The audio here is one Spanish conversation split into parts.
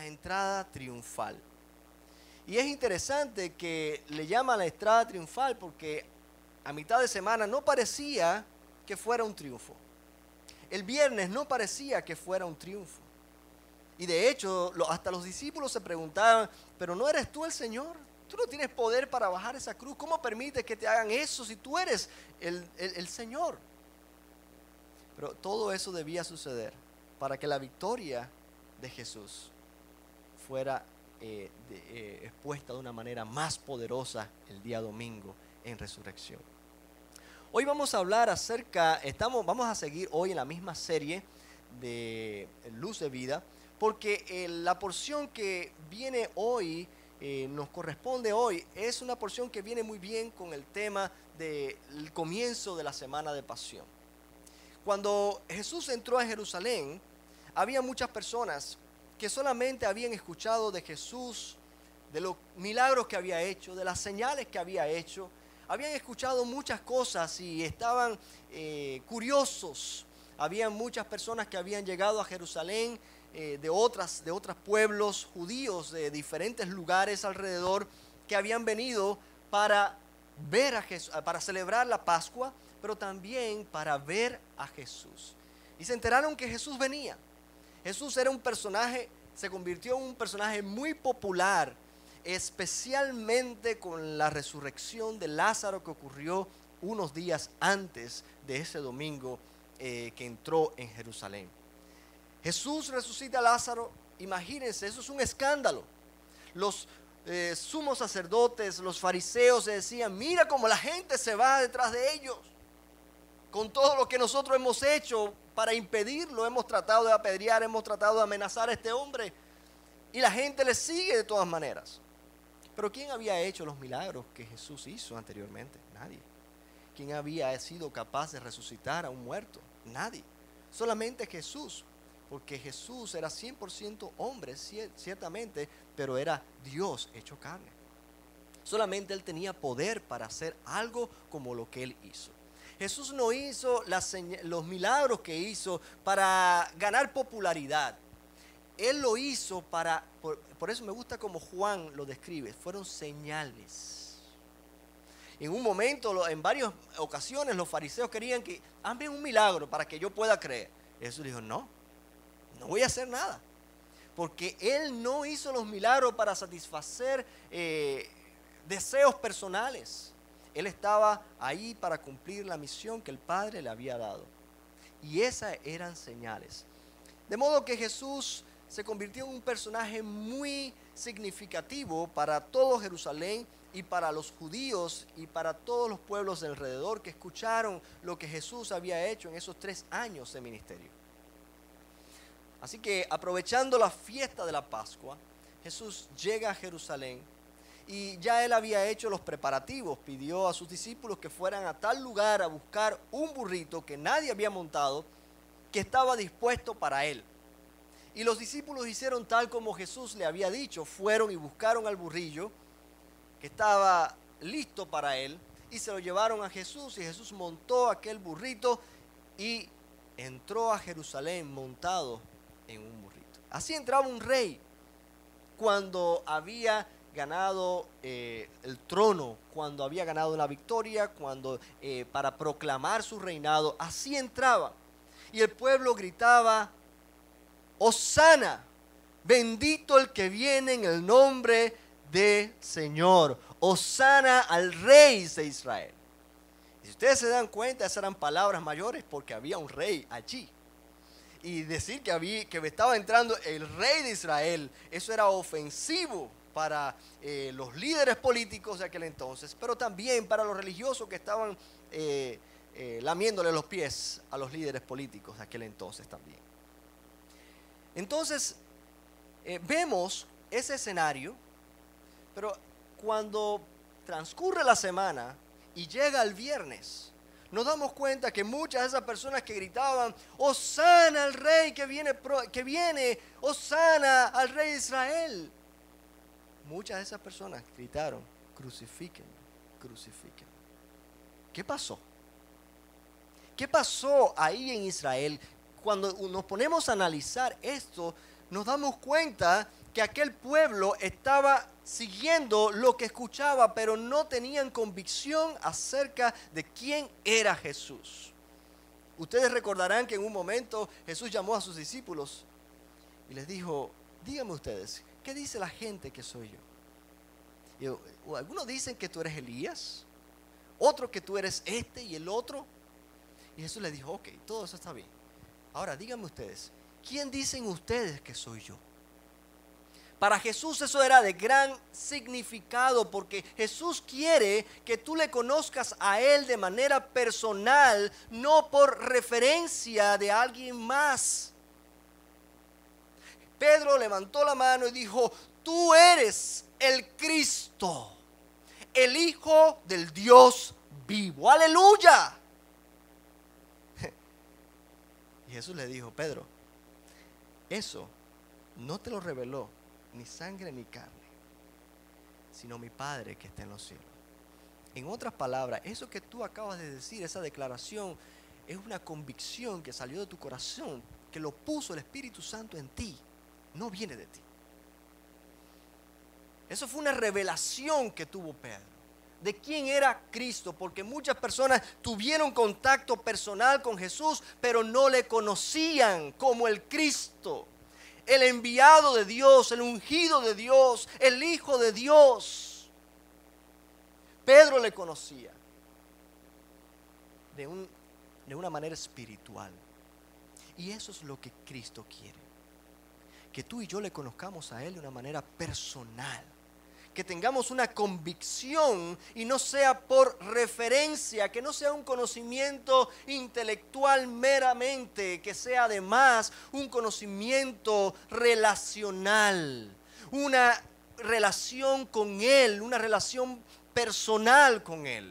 entrada triunfal. Y es interesante que le llaman la entrada triunfal porque a mitad de semana no parecía que fuera un triunfo. El viernes no parecía que fuera un triunfo. Y de hecho, hasta los discípulos se preguntaban, pero ¿no eres tú el Señor? Tú no tienes poder para bajar esa cruz. ¿Cómo permites que te hagan eso si tú eres el Señor? Pero todo eso debía suceder para que la victoria de Jesús fuera expuesta de una manera más poderosa el día domingo en resurrección. Hoy vamos a hablar vamos a seguir hoy en la misma serie de Luz de Vida, porque la porción que viene hoy, nos corresponde hoy, es una porción que viene muy bien con el tema del comienzo de la Semana de Pasión. Cuando Jesús entró a Jerusalén, había muchas personas que solamente habían escuchado de Jesús, de los milagros que había hecho, de las señales que había hecho. Habían escuchado muchas cosas y estaban curiosos. Habían muchas personas que habían llegado a Jerusalén de otros pueblos judíos de diferentes lugares alrededor, que habían venido para ver a Jesús, para celebrar la Pascua, pero también para ver a Jesús. Y se enteraron que Jesús venía. Jesús era un personaje, se convirtió en un personaje muy popular, especialmente con la resurrección de Lázaro que ocurrió unos días antes de ese domingo que entró en Jerusalén. Jesús resucita a Lázaro, imagínense, eso es un escándalo. Los sumos sacerdotes, los fariseos se decían, mira cómo la gente se va detrás de ellos. Con todo lo que nosotros hemos hecho para impedirlo, hemos tratado de apedrear, hemos tratado de amenazar a este hombre. Y la gente le sigue de todas maneras. Pero ¿quién había hecho los milagros que Jesús hizo anteriormente? Nadie. ¿Quién había sido capaz de resucitar a un muerto? Nadie. Solamente Jesús. Porque Jesús era 100% hombre, ciertamente, pero era Dios hecho carne. Solamente Él tenía poder para hacer algo como lo que Él hizo. Jesús no hizo los milagros que hizo para ganar popularidad. Él lo hizo por eso me gusta como Juan lo describe, fueron señales. En un momento, en varias ocasiones, los fariseos querían que hazme un milagro para que yo pueda creer. Jesús dijo, no voy a hacer nada. Porque Él no hizo los milagros para satisfacer deseos personales. Él estaba ahí para cumplir la misión que el Padre le había dado. Y esas eran señales. De modo que Jesús se convirtió en un personaje muy significativo para todo Jerusalén y para los judíos y para todos los pueblos de alrededor que escucharon lo que Jesús había hecho en esos 3 años de ministerio. Así que aprovechando la fiesta de la Pascua, Jesús llega a Jerusalén y ya Él había hecho los preparativos. Pidió a sus discípulos que fueran a tal lugar a buscar un burrito que nadie había montado, que estaba dispuesto para Él. Y los discípulos hicieron tal como Jesús le había dicho. Fueron y buscaron al burrillo que estaba listo para Él y se lo llevaron a Jesús. Y Jesús montó aquel burrito y entró a Jerusalén montado en un burrito. Así entraba un rey cuando había ganado el trono, cuando había ganado la victoria, para proclamar su reinado. Así entraba. Y el pueblo gritaba, Hosana, bendito el que viene en el nombre del Señor. Hosana al Rey de Israel. Y si ustedes se dan cuenta, esas eran palabras mayores porque había un rey allí. Y decir que estaba entrando el Rey de Israel, eso era ofensivo para los líderes políticos de aquel entonces, pero también para los religiosos que estaban lamiéndole los pies a los líderes políticos de aquel entonces también. Entonces, vemos ese escenario, pero cuando transcurre la semana y llega el viernes, nos damos cuenta que muchas de esas personas que gritaban, Hosana al Rey que viene, Hosana al Rey de Israel. Muchas de esas personas gritaron, crucifíquenlo, crucifíquenlo. ¿Qué pasó? ¿Qué pasó ahí en Israel? Cuando nos ponemos a analizar esto, nos damos cuenta que aquel pueblo estaba siguiendo lo que escuchaba, pero no tenían convicción acerca de quién era Jesús. Ustedes recordarán que en un momento Jesús llamó a sus discípulos y les dijo, díganme ustedes, ¿qué dice la gente que soy yo? Y algunos dicen que tú eres Elías, otros que tú eres este y el otro. Y Jesús les dijo, ok, todo eso está bien. Ahora díganme ustedes, ¿quién dicen ustedes que soy yo? Para Jesús eso era de gran significado, porque Jesús quiere que tú le conozcas a Él de manera personal, no por referencia de alguien más. Pedro levantó la mano y dijo, tú eres el Cristo, el Hijo del Dios vivo. ¡Aleluya! Y Jesús le dijo, Pedro, eso no te lo reveló ni sangre ni carne, sino mi Padre que está en los cielos. En otras palabras, eso que tú acabas de decir, esa declaración, es una convicción que salió de tu corazón, que lo puso el Espíritu Santo en ti, no viene de ti. Eso fue una revelación que tuvo Pedro de quién era Cristo, porque muchas personas tuvieron contacto personal con Jesús, pero no le conocían como el Cristo, el enviado de Dios, el ungido de Dios, el Hijo de Dios. Pedro le conocía de una manera espiritual. Y eso es lo que Cristo quiere. Que tú y yo le conozcamos a Él de una manera personal. Que tengamos una convicción y no sea por referencia, que no sea un conocimiento intelectual meramente, que sea además un conocimiento relacional, una relación con Él, una relación personal con Él.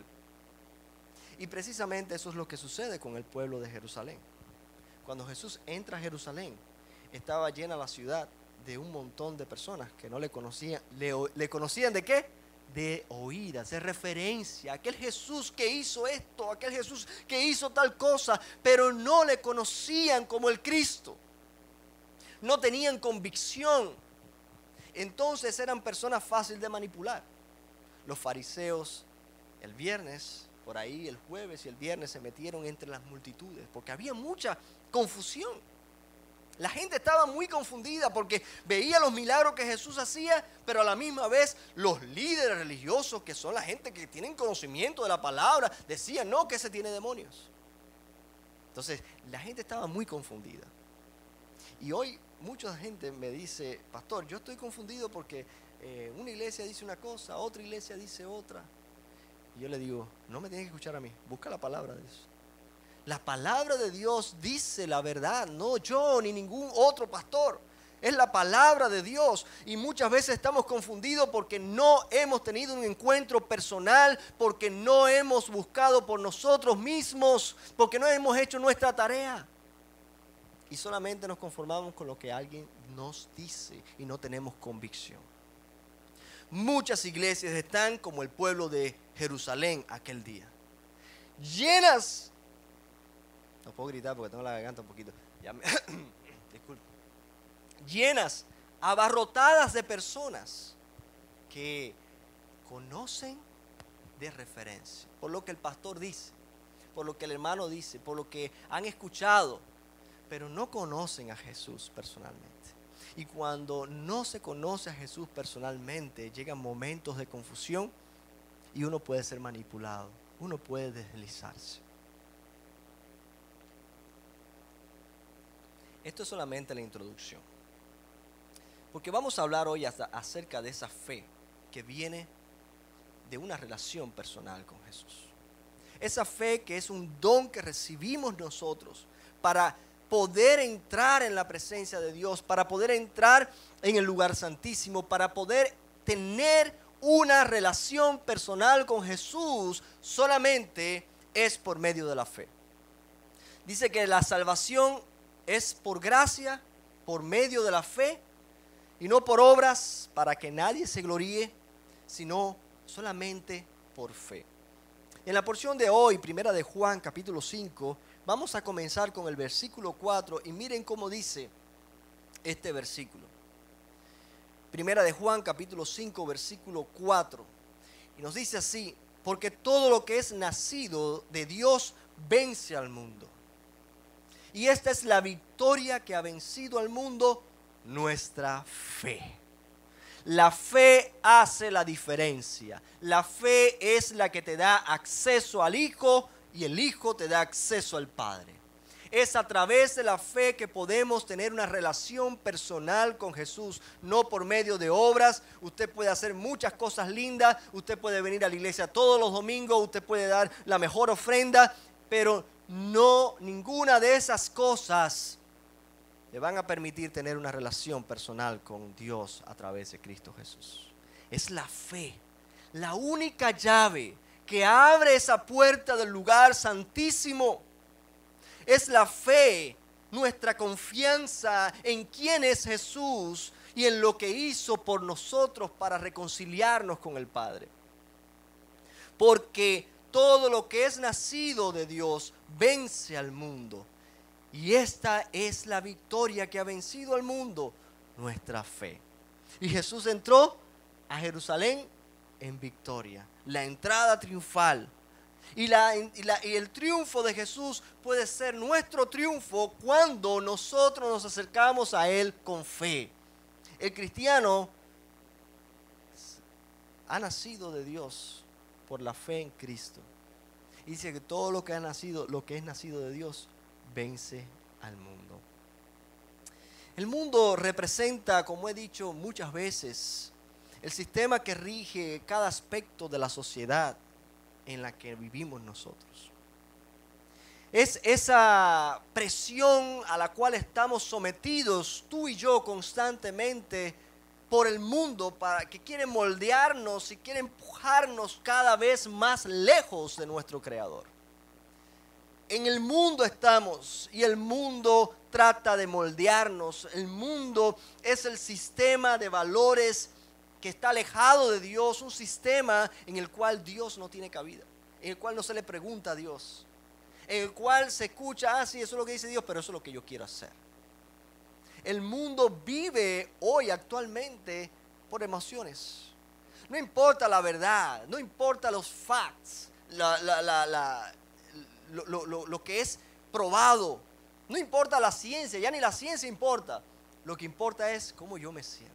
Y precisamente eso es lo que sucede con el pueblo de Jerusalén. Cuando Jesús entra a Jerusalén, estaba llena la ciudad de un montón de personas que no le conocían. ¿Le conocían de qué? De oídas, de referencia. Aquel Jesús que hizo esto, aquel Jesús que hizo tal cosa, pero no le conocían como el Cristo. No tenían convicción. Entonces eran personas fáciles de manipular. Los fariseos el viernes, por ahí el jueves y el viernes se metieron entre las multitudes porque había mucha confusión. La gente estaba muy confundida porque veía los milagros que Jesús hacía, pero a la misma vez los líderes religiosos, que son la gente que tienen conocimiento de la palabra, decían, no, que ese tiene demonios. Entonces, la gente estaba muy confundida. Y hoy mucha gente me dice, pastor, yo estoy confundido porque una iglesia dice una cosa, otra iglesia dice otra. Y yo le digo, no me tienes que escuchar a mí, busca la palabra de Dios. La palabra de Dios dice la verdad, no yo ni ningún otro pastor. Es la palabra de Dios y muchas veces estamos confundidos porque no hemos tenido un encuentro personal, porque no hemos buscado por nosotros mismos, porque no hemos hecho nuestra tarea. Y solamente nos conformamos con lo que alguien nos dice y no tenemos convicción. Muchas iglesias están como el pueblo de Jerusalén aquel día, llenas. No puedo gritar porque tengo la garganta un poquito. Disculpe. Llenas, abarrotadas de personas que conocen de referencia, por lo que el pastor dice, por lo que el hermano dice, por lo que han escuchado, pero no conocen a Jesús personalmente. Y cuando no se conoce a Jesús personalmente, llegan momentos de confusión y uno puede ser manipulado, uno puede deslizarse. Esto es solamente la introducción, porque vamos a hablar hoy acerca de esa fe que viene de una relación personal con Jesús. Esa fe que es un don que recibimos nosotros para poder entrar en la presencia de Dios, para poder entrar en el lugar santísimo, para poder tener una relación personal con Jesús, solamente es por medio de la fe. Dice que la salvación es por gracia, por medio de la fe, y no por obras para que nadie se gloríe, sino solamente por fe. En la porción de hoy, primera de Juan, capítulo 5, vamos a comenzar con el versículo 4 y miren cómo dice este versículo. Primera de Juan, capítulo 5, versículo 4. Y nos dice así: porque todo lo que es nacido de Dios vence al mundo. Y esta es la victoria que ha vencido al mundo, nuestra fe. La fe hace la diferencia. La fe es la que te da acceso al Hijo y el Hijo te da acceso al Padre. Es a través de la fe que podemos tener una relación personal con Jesús, no por medio de obras. Usted puede hacer muchas cosas lindas, usted puede venir a la iglesia todos los domingos, usted puede dar la mejor ofrenda, pero no, ninguna de esas cosas le van a permitir tener una relación personal con Dios a través de Cristo Jesús. Es la fe, la única llave que abre esa puerta del lugar santísimo. Es la fe, nuestra confianza en quién es Jesús y en lo que hizo por nosotros para reconciliarnos con el Padre. Porque todo lo que es nacido de Dios vence al mundo. Y esta es la victoria que ha vencido al mundo, nuestra fe. Y Jesús entró a Jerusalén en victoria, la entrada triunfal. Y el triunfo de Jesús puede ser nuestro triunfo cuando nosotros nos acercamos a Él con fe. El cristiano ha nacido de Dios por la fe en Cristo. Y dice que todo lo que es nacido de Dios, vence al mundo. El mundo representa, como he dicho muchas veces, el sistema que rige cada aspecto de la sociedad en la que vivimos nosotros. Es esa presión a la cual estamos sometidos tú y yo constantemente por el mundo, para que quiere moldearnos y quiere empujarnos cada vez más lejos de nuestro Creador. En el mundo estamos y el mundo trata de moldearnos. El mundo es el sistema de valores que está alejado de Dios, un sistema en el cual Dios no tiene cabida, en el cual no se le pregunta a Dios, en el cual se escucha, sí, eso es lo que dice Dios, pero eso es lo que yo quiero hacer. El mundo vive hoy actualmente por emociones. No importa la verdad, no importa los facts, lo que es probado. No importa la ciencia, ya ni la ciencia importa. Lo que importa es cómo yo me siento.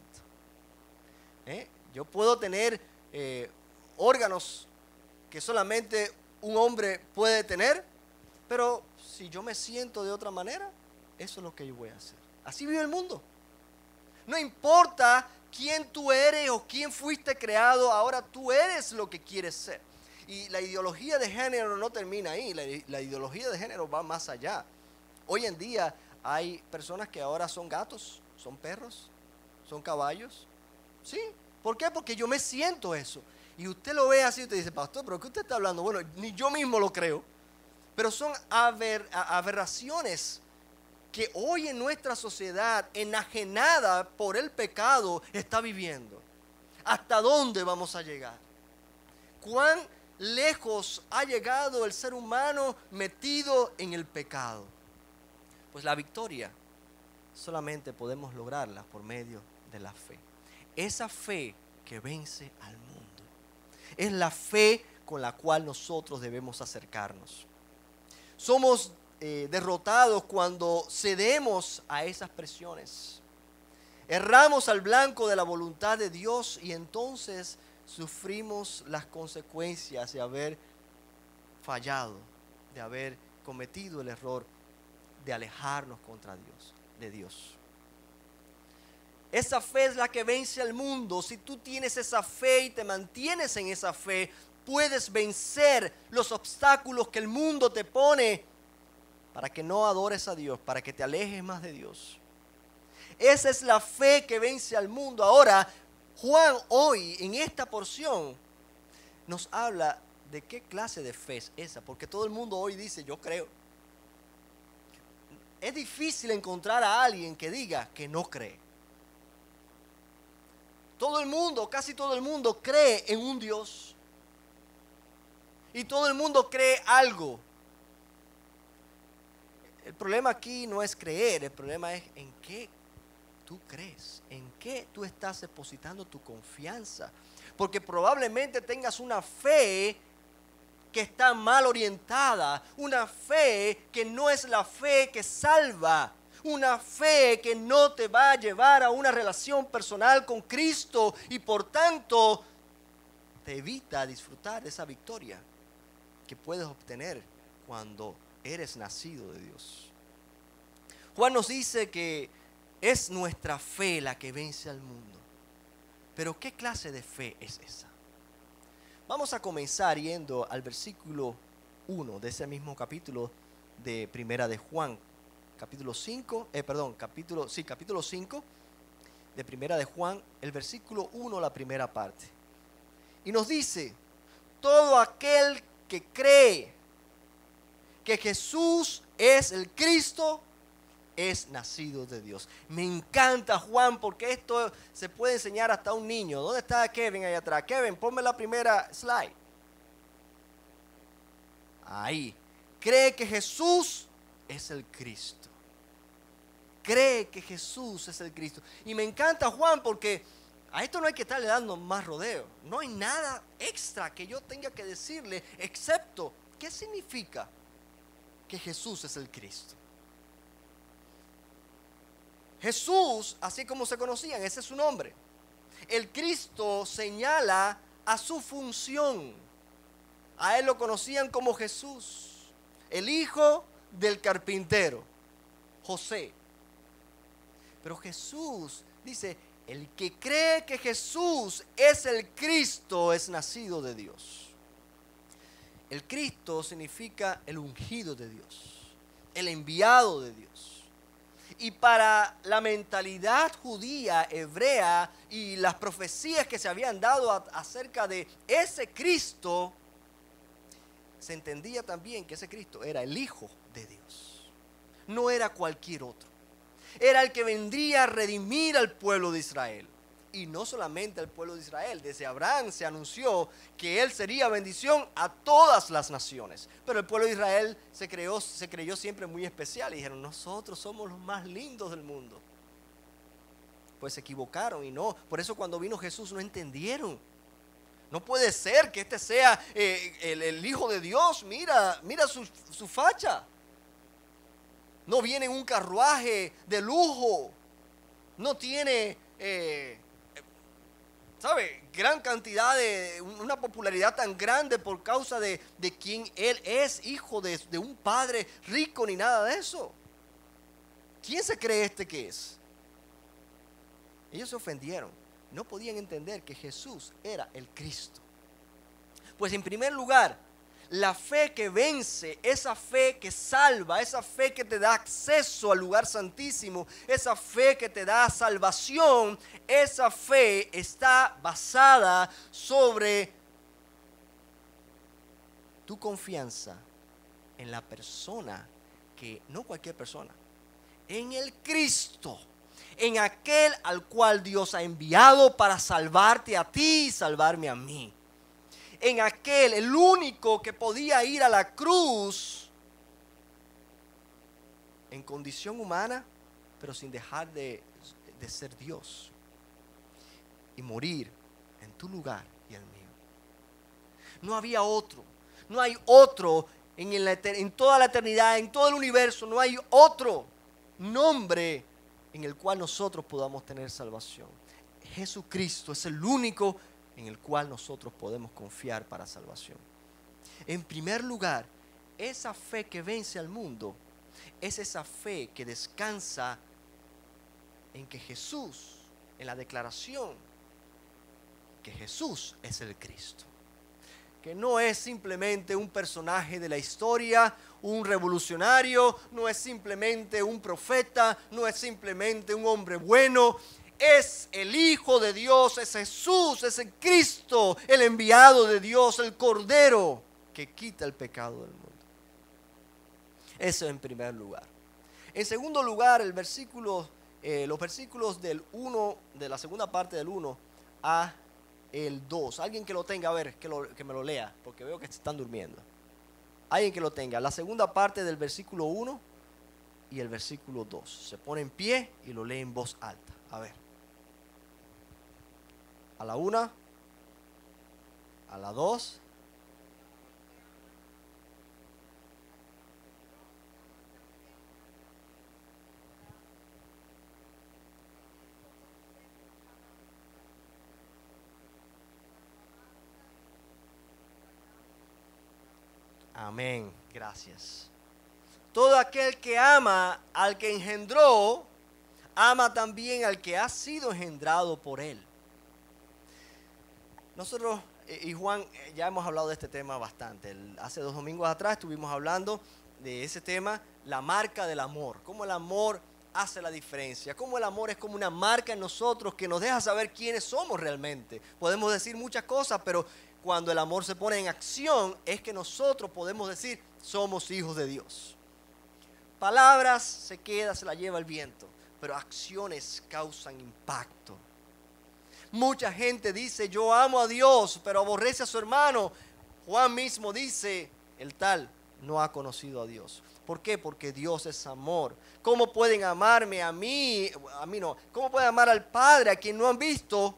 Yo puedo tener órganos que solamente un hombre puede tener, pero si yo me siento de otra manera, eso es lo que yo voy a hacer. Así vive el mundo. No importa quién tú eres o quién fuiste creado, ahora tú eres lo que quieres ser. Y la ideología de género no termina ahí, la ideología de género va más allá. Hoy en día hay personas que ahora son gatos, son perros, son caballos. ¿Sí? ¿Por qué? Porque yo me siento eso. Y usted lo ve así y usted dice, pastor, ¿pero qué usted está hablando? Bueno, ni yo mismo lo creo. Pero son aberraciones que hoy en nuestra sociedad, enajenada por el pecado, está viviendo. ¿Hasta dónde vamos a llegar? ¿Cuán lejos ha llegado el ser humano metido en el pecado? Pues la victoria solamente podemos lograrla por medio de la fe. Esa fe que vence al mundo. Es la fe con la cual nosotros debemos acercarnos. Somos derrotados cuando cedemos a esas presiones. Erramos al blanco de la voluntad de Dios y entonces sufrimos las consecuencias de haber fallado, de haber cometido el error de alejarnos de Dios. Esa fe es la que vence al mundo. Si tú tienes esa fe y te mantienes en esa fe, puedes vencer los obstáculos que el mundo te pone para que no adores a Dios, para que te alejes más de Dios. Esa es la fe que vence al mundo. Ahora, Juan hoy en esta porción nos habla de qué clase de fe es esa, porque todo el mundo hoy dice, yo creo. Es difícil encontrar a alguien que diga que no cree. Todo el mundo, casi todo el mundo cree en un Dios. Y todo el mundo cree algo. El problema aquí no es creer, el problema es en qué tú crees, en qué tú estás depositando tu confianza. Porque probablemente tengas una fe que está mal orientada, una fe que no es la fe que salva, una fe que no te va a llevar a una relación personal con Cristo y por tanto te evita disfrutar de esa victoria que puedes obtener cuando eres nacido de Dios. Juan nos dice que es nuestra fe la que vence al mundo. Pero ¿qué clase de fe es esa? Vamos a comenzar yendo al versículo 1 de ese mismo capítulo de Primera de Juan, capítulo 5 de Primera de Juan, el versículo 1, la primera parte. Y nos dice, todo aquel que cree que Jesús es el Cristo, es nacido de Dios. Me encanta, Juan, porque esto se puede enseñar hasta a un niño. ¿Dónde está Kevin ahí atrás? Kevin, ponme la primera slide. Ahí. Cree que Jesús es el Cristo. Cree que Jesús es el Cristo. Y me encanta, Juan, porque a esto no hay que estarle dando más rodeo. No hay nada extra que yo tenga que decirle, excepto, ¿qué significa que Jesús es el Cristo? Jesús, así como se conocían, ese es su nombre. El Cristo señala a su función. A él lo conocían como Jesús, el hijo del carpintero, José. Pero Jesús dice, el que cree que Jesús es el Cristo es nacido de Dios. El Cristo significa el ungido de Dios, el enviado de Dios. Y para la mentalidad judía, hebrea y las profecías que se habían dado acerca de ese Cristo, se entendía también que ese Cristo era el Hijo de Dios. No era cualquier otro. Era el que vendría a redimir al pueblo de Israel. Y no solamente al pueblo de Israel. Desde Abraham se anunció que él sería bendición a todas las naciones. Pero el pueblo de Israel se creyó siempre muy especial. Y dijeron, nosotros somos los más lindos del mundo. Pues se equivocaron y no. Por eso cuando vino Jesús no entendieron. No puede ser que este sea el Hijo de Dios. Mira su facha. No viene en un carruaje de lujo. No tiene... ¿sabe? Gran cantidad una popularidad tan grande por causa de quien él es, hijo de un padre rico ni nada de eso. ¿Quién se cree que es? Ellos se ofendieron, no podían entender que Jesús era el Cristo. Pues en primer lugar, la fe que vence, esa fe que salva, esa fe que te da acceso al lugar santísimo, esa fe que te da salvación, esa fe está basada sobre tu confianza en la persona, que no cualquier persona, en el Cristo, en aquel al cual Dios ha enviado para salvarte a ti y salvarme a mí. En aquel, el único que podía ir a la cruz en condición humana, pero sin dejar de ser Dios, y morir en tu lugar y el mío. No había otro, no hay otro en toda la eternidad, en todo el universo, no hay otro nombre en el cual nosotros podamos tener salvación. Jesucristo es el único en el cual nosotros podemos confiar para salvación. En primer lugar, esa fe que vence al mundo es esa fe que descansa en que Jesús, en la declaración que Jesús es el Cristo, que no es simplemente un personaje de la historia, un revolucionario, no es simplemente un profeta, no es simplemente un hombre bueno. Es el Hijo de Dios, es Jesús, es el Cristo, el enviado de Dios, el Cordero que quita el pecado del mundo. Eso en primer lugar. En segundo lugar, los versículos del 1, de la segunda parte del 1 a el 2. Alguien que lo tenga, a ver, que me lo lea, porque veo que se están durmiendo. Alguien que lo tenga. La segunda parte del versículo 1 y el versículo 2. Se pone en pie y lo lee en voz alta. A ver. A la 1, a la 2. Amén, gracias. Todo aquel que ama al que engendró, ama también al que ha sido engendrado por él. Nosotros y Juan ya hemos hablado de este tema bastante. Hace 2 domingos atrás estuvimos hablando de ese tema, la marca del amor. Cómo el amor hace la diferencia. Cómo el amor es como una marca en nosotros que nos deja saber quiénes somos realmente. Podemos decir muchas cosas, pero cuando el amor se pone en acción es que nosotros podemos decir somos hijos de Dios. Palabras se queda, se la lleva el viento, pero acciones causan impacto. Mucha gente dice yo amo a Dios, pero aborrece a su hermano. Juan mismo dice, el tal no ha conocido a Dios. ¿Por qué? Porque Dios es amor. ¿Cómo pueden amarme a mí? A mí no. ¿Cómo pueden amar al Padre a quien no han visto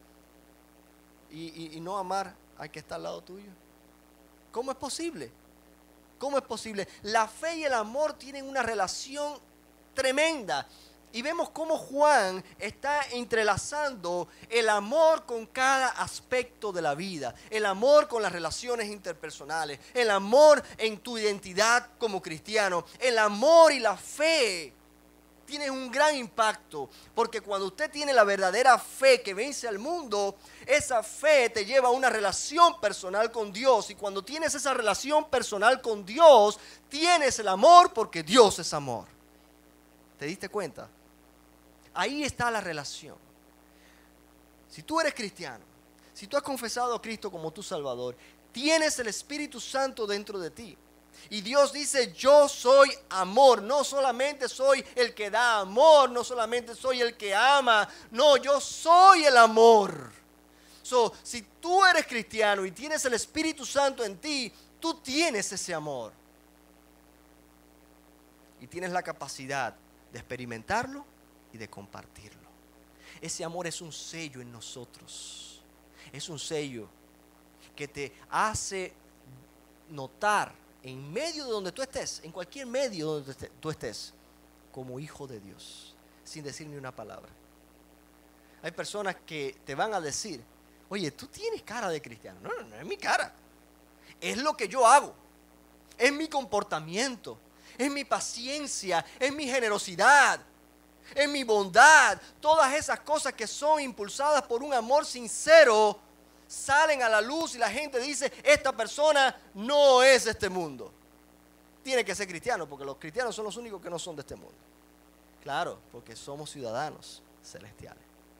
y no amar al que está al lado tuyo? ¿Cómo es posible? ¿Cómo es posible? La fe y el amor tienen una relación tremenda. Y vemos cómo Juan está entrelazando el amor con cada aspecto de la vida. El amor con las relaciones interpersonales. El amor en tu identidad como cristiano. El amor y la fe tienen un gran impacto. Porque cuando usted tiene la verdadera fe que vence al mundo, esa fe te lleva a una relación personal con Dios. Y cuando tienes esa relación personal con Dios, tienes el amor porque Dios es amor. ¿Te diste cuenta? Ahí está la relación. Si tú eres cristiano, si tú has confesado a Cristo como tu Salvador, tienes el Espíritu Santo dentro de ti. Y Dios dice, yo soy amor. No solamente soy el que da amor, no solamente soy el que ama. No, yo soy el amor. Si tú eres cristiano y tienes el Espíritu Santo en ti, tú tienes ese amor. Y tienes la capacidad de experimentarlo y de compartirlo. Ese amor es un sello en nosotros. Es un sello que te hace notar en medio de donde tú estés, en cualquier medio donde tú estés, como hijo de Dios, sin decir ni una palabra. Hay personas que te van a decir, oye, tú tienes cara de cristiano. No, no es mi cara. Es lo que yo hago. Es mi comportamiento. Es mi paciencia. Es mi generosidad. En mi bondad. Todas esas cosas que son impulsadas por un amor sincero salen a la luz y la gente dice, esta persona no es de este mundo. Tiene que ser cristiano, porque los cristianos son los únicos que no son de este mundo. Claro, porque somos ciudadanos celestiales.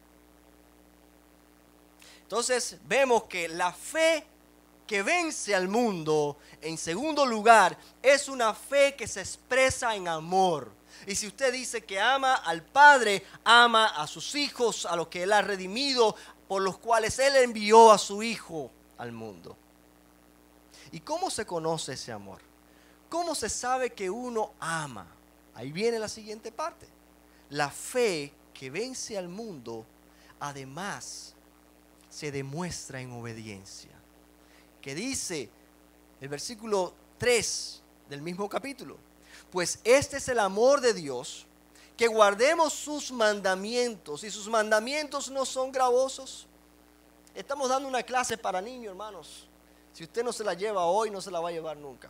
Entonces vemos que la fe que vence al mundo, en segundo lugar, es una fe que se expresa en amor. Y si usted dice que ama al Padre, ama a sus hijos, a los que Él ha redimido, por los cuales Él envió a su Hijo al mundo. ¿Y cómo se conoce ese amor? ¿Cómo se sabe que uno ama? Ahí viene la siguiente parte. La fe que vence al mundo, además, se demuestra en obediencia. Que dice el versículo 3 del mismo capítulo. Pues este es el amor de Dios, que guardemos sus mandamientos. Y sus mandamientos no son gravosos. Estamos dando una clase para niños, hermanos. Si usted no se la lleva hoy, no se la va a llevar nunca.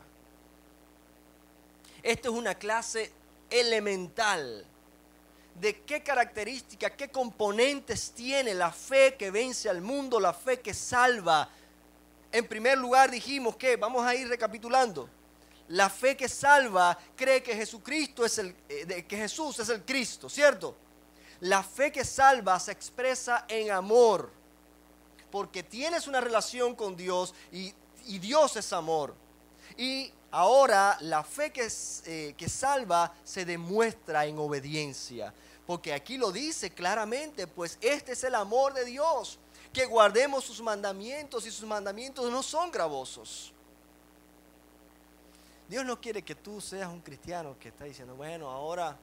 Esto es una clase elemental. De qué características, qué componentes tiene la fe que vence al mundo, la fe que salva. En primer lugar dijimos que, vamos a ir recapitulando. La fe que salva cree que que Jesús es el Cristo, ¿cierto? La fe que salva se expresa en amor, porque tienes una relación con Dios y Dios es amor. Y ahora la fe que salva se demuestra en obediencia, porque aquí lo dice claramente, pues este es el amor de Dios, que guardemos sus mandamientos y sus mandamientos no son gravosos. Dios no quiere que tú seas un cristiano que está diciendo, bueno, ahora,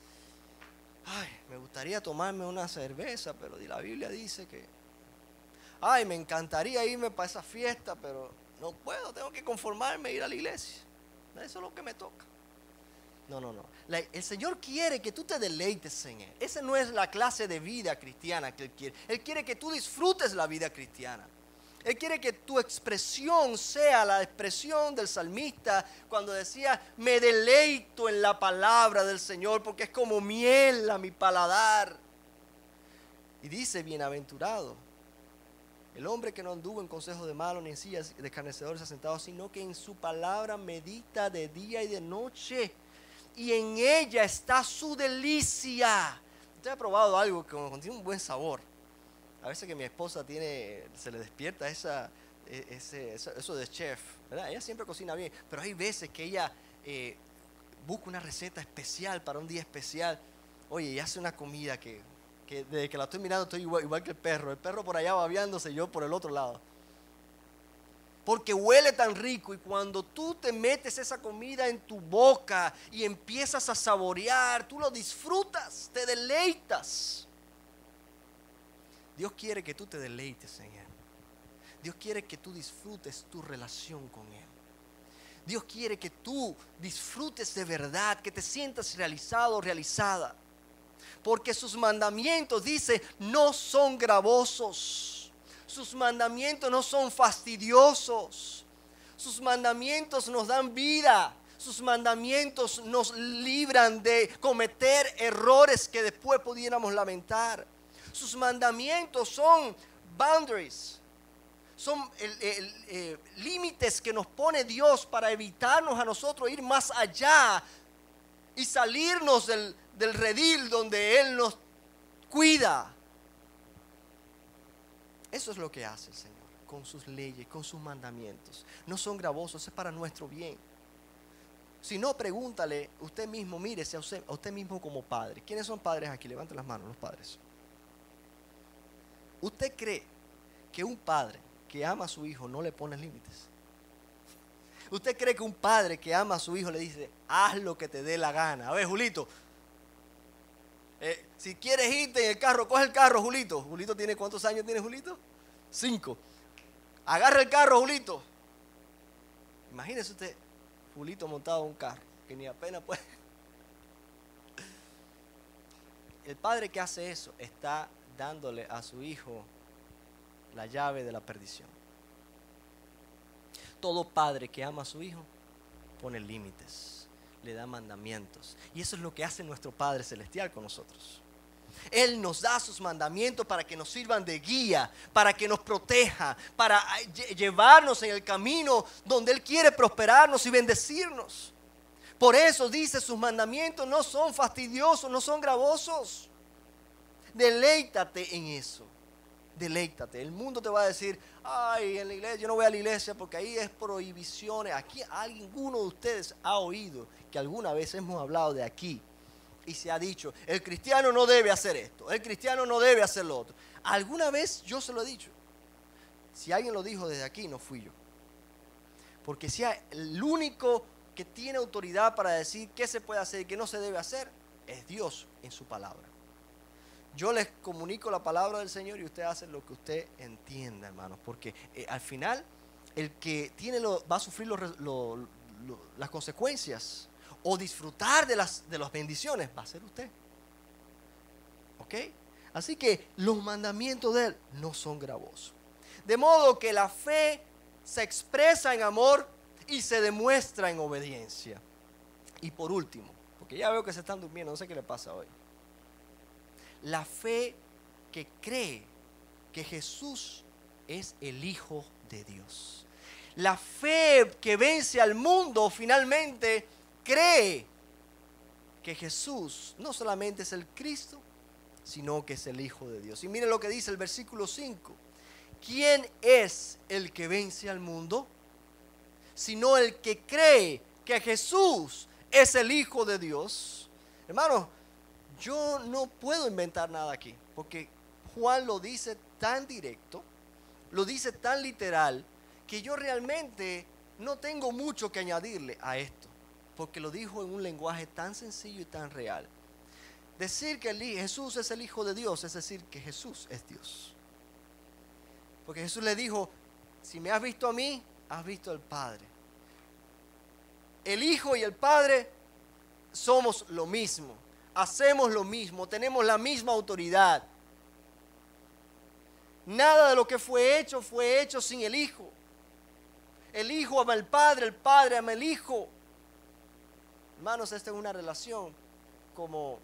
me gustaría tomarme una cerveza, pero la Biblia dice que, me encantaría irme para esa fiesta, pero no puedo, tengo que conformarme a ir a la iglesia. Eso es lo que me toca. No. El Señor quiere que tú te deleites en Él. Esa no es la clase de vida cristiana que Él quiere. Él quiere que tú disfrutes la vida cristiana. Él quiere que tu expresión sea la expresión del salmista cuando decía, me deleito en la palabra del Señor porque es como miel a mi paladar. Y dice, bienaventurado el hombre que no anduvo en consejo de malos ni en sillas de escarnecedores asentados, sino que en su palabra medita de día y de noche, y en ella está su delicia. Usted ha probado algo que tiene un buen sabor. A veces que mi esposa se le despierta eso de chef, ¿verdad? Ella siempre cocina bien, pero hay veces que ella busca una receta especial para un día especial. Oye, y hace una comida que desde que la estoy mirando estoy igual que el perro por allá babeándose, yo por el otro lado. Porque huele tan rico, y cuando tú te metes esa comida en tu boca y empiezas a saborear, tú lo disfrutas, te deleitas. Dios quiere que tú te deleites en Él. Dios quiere que tú disfrutes tu relación con Él. Dios quiere que tú disfrutes de verdad, que te sientas realizado o realizada. Porque sus mandamientos, dice, no son gravosos. Sus mandamientos no son fastidiosos. Sus mandamientos nos dan vida. Sus mandamientos nos libran de cometer errores que después pudiéramos lamentar. Sus mandamientos son boundaries, son límites que nos pone Dios para evitarnos a nosotros ir más allá y salirnos del redil donde Él nos cuida. Eso es lo que hace el Señor con sus leyes, con sus mandamientos. No son gravosos, es para nuestro bien. Si no, pregúntale usted mismo, mírese a usted mismo como padre. ¿Quiénes son padres aquí? Levanten las manos los padres. ¿Usted cree que un padre que ama a su hijo no le pone límites? ¿Usted cree que un padre que ama a su hijo le dice, haz lo que te dé la gana? A ver, Julito, si quieres irte en el carro, coge el carro, Julito. Julito tiene, ¿cuántos años tiene Julito? 5. Agarra el carro, Julito. Imagínese usted, Julito montado en un carro, que ni apenas puede. El padre que hace eso está dándole a su hijo la llave de la perdición. Todo padre que ama a su hijo pone límites, le da mandamientos. Y eso es lo que hace nuestro Padre Celestial con nosotros. Él nos da sus mandamientos para que nos sirvan de guía, para que nos proteja, para llevarnos en el camino donde Él quiere prosperarnos y bendecirnos. Por eso dice, sus mandamientos no son fastidiosos, no son gravosos. Deleítate en eso. Deleítate. El mundo te va a decir, ay, en la iglesia, yo no voy a la iglesia porque ahí es prohibiciones. Aquí alguno de ustedes ha oído que alguna vez hemos hablado de aquí y se ha dicho, el cristiano no debe hacer esto, el cristiano no debe hacer lo otro. Alguna vez yo se lo he dicho. Si alguien lo dijo desde aquí, no fui yo. Porque si el único que tiene autoridad para decir qué se puede hacer y qué no se debe hacer es Dios en su palabra. Yo les comunico la palabra del Señor y usted hace lo que usted entienda, hermanos. Porque al final, el que va a sufrir las consecuencias o disfrutar de las bendiciones va a ser usted. ¿Ok? Así que los mandamientos de Él no son gravosos. De modo que la fe se expresa en amor y se demuestra en obediencia. Y por último, porque ya veo que se están durmiendo, no sé qué le pasa hoy. La fe que cree que Jesús es el Hijo de Dios. La fe que vence al mundo finalmente cree que Jesús no solamente es el Cristo, sino que es el Hijo de Dios. Y miren lo que dice el versículo 5. ¿Quién es el que vence al mundo? Sino el que cree que Jesús es el Hijo de Dios. Hermanos, yo no puedo inventar nada aquí, porque Juan lo dice tan directo, lo dice tan literal, que yo realmente no tengo mucho que añadirle a esto, porque lo dijo en un lenguaje tan sencillo y tan real. Decir que Jesús es el Hijo de Dios es decir que Jesús es Dios. Porque Jesús le dijo, si me has visto a mí, has visto al Padre. El Hijo y el Padre somos lo mismo, hacemos lo mismo, tenemos la misma autoridad. Nada de lo que fue hecho sin el Hijo. El Hijo ama al Padre, el Padre ama al Hijo. Hermanos, esta es una relación como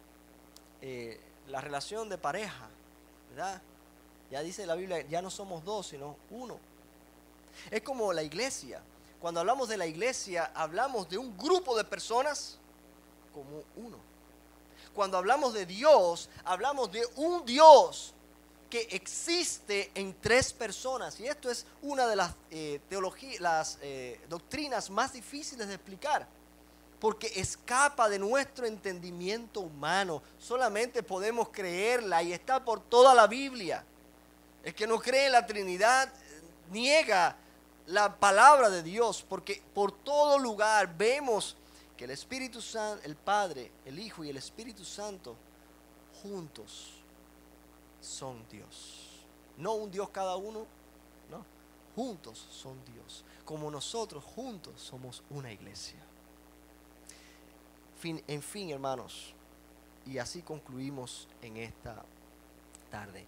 la relación de pareja, ¿verdad? Ya dice la Biblia, ya no somos dos, sino uno. Es como la iglesia. Cuando hablamos de la iglesia, hablamos de un grupo de personas como uno. Cuando hablamos de Dios, hablamos de un Dios que existe en tres personas. Y esto es una de las doctrinas más difíciles de explicar, porque escapa de nuestro entendimiento humano. Solamente podemos creerla y está por toda la Biblia. El que no cree en la Trinidad niega la palabra de Dios, porque por todo lugar vemos que el Espíritu Santo, el Padre, el Hijo y el Espíritu Santo juntos son Dios. No un Dios cada uno, no, juntos son Dios, como nosotros juntos somos una iglesia. En fin, hermanos, y así concluimos en esta tarde.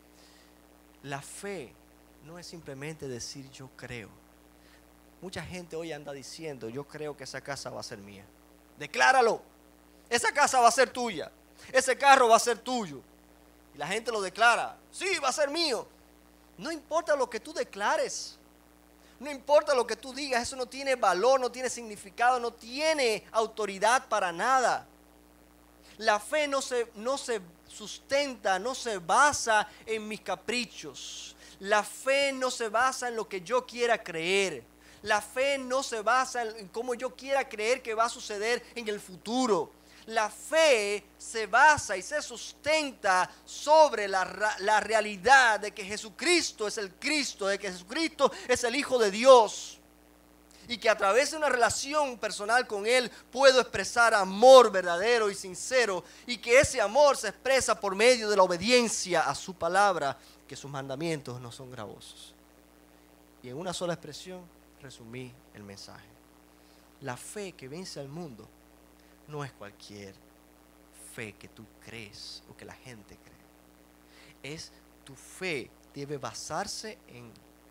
La fe no es simplemente decir yo creo. Mucha gente hoy anda diciendo yo creo que esa casa va a ser mía. Decláralo. Esa casa va a ser tuya. Ese carro va a ser tuyo. Y la gente lo declara. Sí, va a ser mío. No importa lo que tú declares. No importa lo que tú digas. Eso no tiene valor, no tiene significado, no tiene autoridad para nada. La fe no se sustenta, no se basa en mis caprichos. La fe no se basa en lo que yo quiera creer. La fe no se basa en cómo yo quiera creer que va a suceder en el futuro. La fe se basa y se sustenta sobre la realidad de que Jesucristo es el Cristo, de que Jesucristo es el Hijo de Dios. Y que a través de una relación personal con Él puedo expresar amor verdadero y sincero. Y que ese amor se expresa por medio de la obediencia a su palabra, que sus mandamientos no son gravosos. Y en una sola expresión resumí el mensaje. La fe que vence al mundo no es cualquier fe que tú crees o que la gente cree. Es tu fe debe basarse en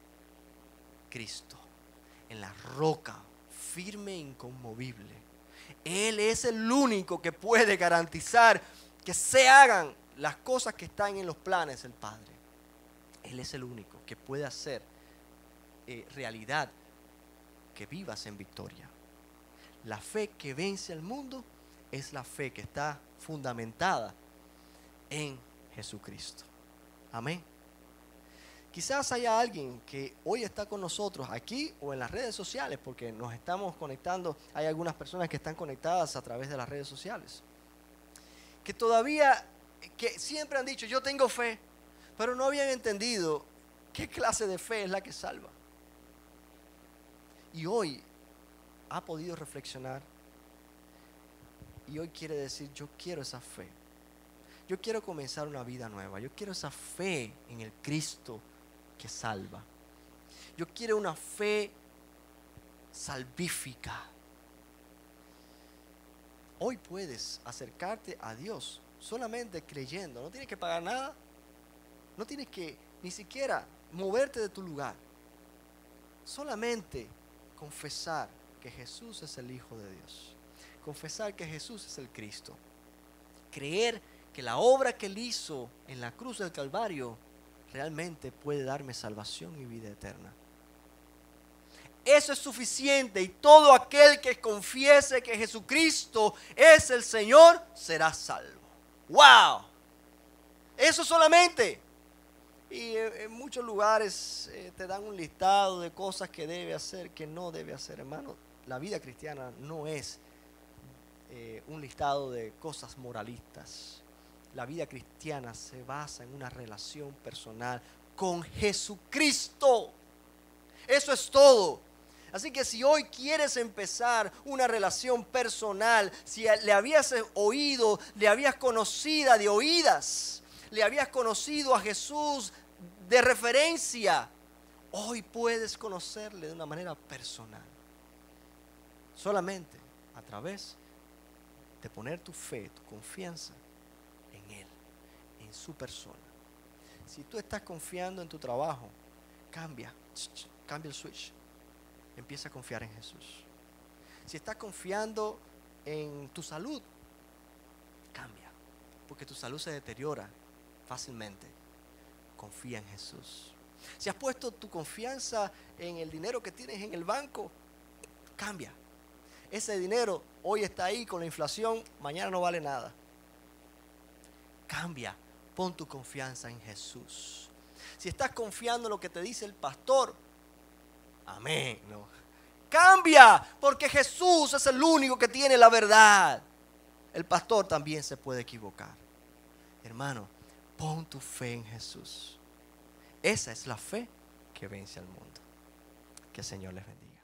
Cristo, en la roca firme e inconmovible. Él es el único que puede garantizar que se hagan las cosas que están en los planes del Padre. Él es el único que puede hacer realidad que vivas en victoria. La fe que vence al mundo es la fe que está fundamentada en Jesucristo. Amén. Quizás haya alguien que hoy está con nosotros aquí o en las redes sociales, porque nos estamos conectando. Hay algunas personas que están conectadas a través de las redes sociales, que todavía, que siempre han dicho yo tengo fe, pero no habían entendido qué clase de fe es la que salva. Y hoy ha podido reflexionar y hoy quiere decir yo quiero esa fe. Yo quiero comenzar una vida nueva. Yo quiero esa fe en el Cristo que salva. Yo quiero una fe salvífica. Hoy puedes acercarte a Dios solamente creyendo. No tienes que pagar nada. No tienes que ni siquiera moverte de tu lugar. Solamente confesar que Jesús es el Hijo de Dios. Confesar que Jesús es el Cristo. Creer que la obra que Él hizo en la cruz del Calvario realmente puede darme salvación y vida eterna. Eso es suficiente, y todo aquel que confiese que Jesucristo es el Señor será salvo. ¡Wow! Eso solamente. Y en muchos lugares te dan un listado de cosas que debe hacer, que no debe hacer. Hermano, la vida cristiana no es un listado de cosas moralistas. La vida cristiana se basa en una relación personal con Jesucristo. Eso es todo. Así que si hoy quieres empezar una relación personal, si le habías oído, le habías conocido de oídas, le habías conocido a Jesús de referencia, hoy puedes conocerle de una manera personal. Solamente a través de poner tu fe, tu confianza en Él, en su persona. Si tú estás confiando en tu trabajo, cambia el switch. Empieza a confiar en Jesús. Si estás confiando en tu salud, cambia, porque tu salud se deteriora fácilmente. Confía en Jesús. Si has puesto tu confianza en el dinero que tienes en el banco, cambia. Ese dinero hoy está ahí con la inflación, mañana no vale nada. Cambia, pon tu confianza en Jesús. Si estás confiando en lo que te dice el pastor, amén, no. Cambia, porque Jesús es el único que tiene la verdad. El pastor también se puede equivocar. Hermano, pon tu fe en Jesús. Esa es la fe que vence al mundo. Que el Señor les bendiga.